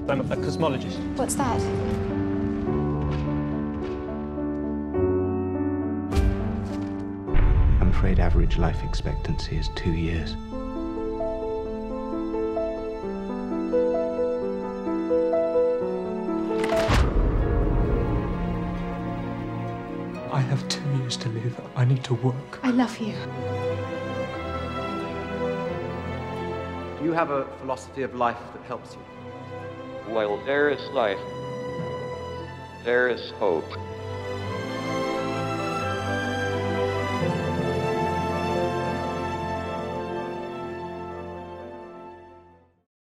I'm a cosmologist. What's that? I'm afraid average life expectancy is 2 years. I have 2 years to live. I need to work. I love you. Do you have a philosophy of life that helps you? While there is life, there is hope.